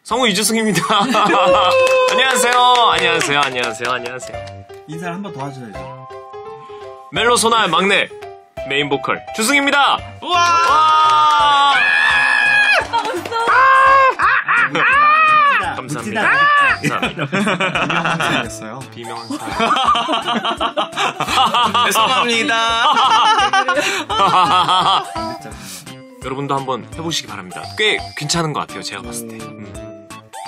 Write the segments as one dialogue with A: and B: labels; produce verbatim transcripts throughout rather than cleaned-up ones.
A: 성우 이주승입니다. 안녕하세요. 안녕하세요. 안녕하세요. 안녕하세요.
B: 인사를 한 번 더 하셔야죠.
A: 멜로 소나의 막내 메인 보컬 주승입니다.
B: 우와! 와!
A: 감사합니다.
B: 감사합니다. 비명상이었어요.
A: 비명상.
C: 죄송합니다.
A: 여러분도 한번 해보시기 바랍니다. 꽤 괜찮은 것 같아요. 제가 봤을 때. 음.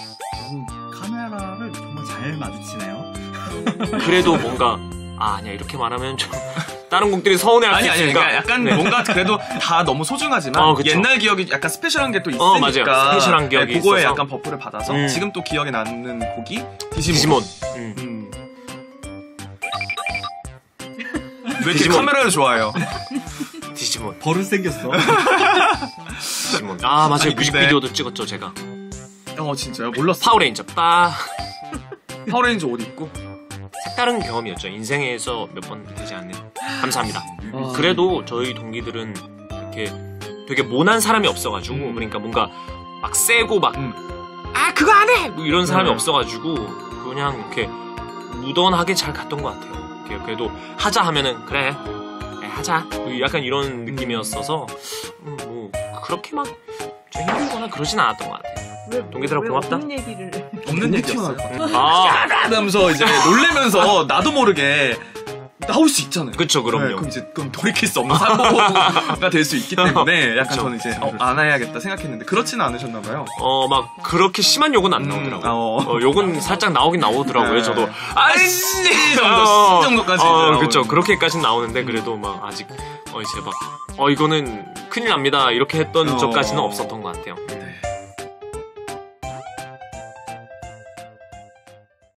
B: 카메라를 정말 잘 마주치네요.
A: 그래도 뭔가 아 아니야 이렇게 말하면 좀 다른 곡들이 서운해할 수
C: 아니 아니
A: 있으니까.
C: 그러니까 약간
A: 네.
C: 뭔가 그래도 다 너무 소중하지만
A: 어, 그쵸.
C: 옛날 기억이 약간 스페셜한 게 또 있으니까
A: 어, 맞아요. 스페셜한 기억이
C: 네, 그거에
A: 있어서.
C: 약간 버프를 받아서
A: 음.
C: 지금 또 기억에 남는 곡이
A: 디지몬.
C: 디지몬.
A: 음.
C: 음. 왜 이렇게
A: 디지몬.
C: 카메라를 좋아해요?
A: 디지몬.
B: 버릇 생겼어.
A: 디지몬. 아 맞아요.
C: 아니, 근데-
A: 뮤직비디오도 찍었죠 제가.
C: 어 진짜요? 몰랐어.
A: 파워레인저. 빠.
C: 파워레인저 옷 입고.
A: 색다른 경험이었죠. 인생에서 몇 번 되지 않는. 감사합니다.
C: 아.
A: 그래도 저희 동기들은 이렇게 되게 모난 사람이 없어가지고
C: 음.
A: 그러니까 뭔가 막 세고 막
C: 음.
A: 아 그거 안 해! 뭐 이런 사람이
C: 네.
A: 없어가지고 그냥 이렇게 무던하게 잘 갔던 것 같아요. 이렇게 그래도 하자 하면은 그래 네, 하자 약간 이런 느낌이었어서 음, 뭐 그렇게 막 좀 힘들거나 그러진 않았던 것 같아요.
D: 왜,
A: 동기들아
D: 왜
A: 고맙다.
D: 없는 얘기를
C: 없는 얘기였어요.
A: 아
C: 하면서 이제 놀래면서 나도 모르게 나올 수 있잖아요.
A: 그쵸 그럼요.
C: 네, 그럼 이제 그럼 돌이킬 수 없는 사고가 될 수 있기 때문에 약간
A: 그쵸.
C: 저는 이제 어, 안 해야겠다 생각했는데 그렇지는 않으셨나봐요.
A: 어 막 그렇게 심한 욕은 안
C: 음,
A: 나오더라고요.
C: 어.
A: 어, 욕은 살짝 나오긴 나오더라고요.
C: 네.
A: 저도
C: 아이씨 정도
A: 어,
C: 씨 정도까지
A: 어,
C: 이제
A: 그쵸.
C: 나오는.
A: 그렇게까지는 나오는데 그래도 막 아직 어 이제 막 어 이거는 큰일 납니다 이렇게 했던
C: 어.
A: 적까지는 없었던 것 같아요.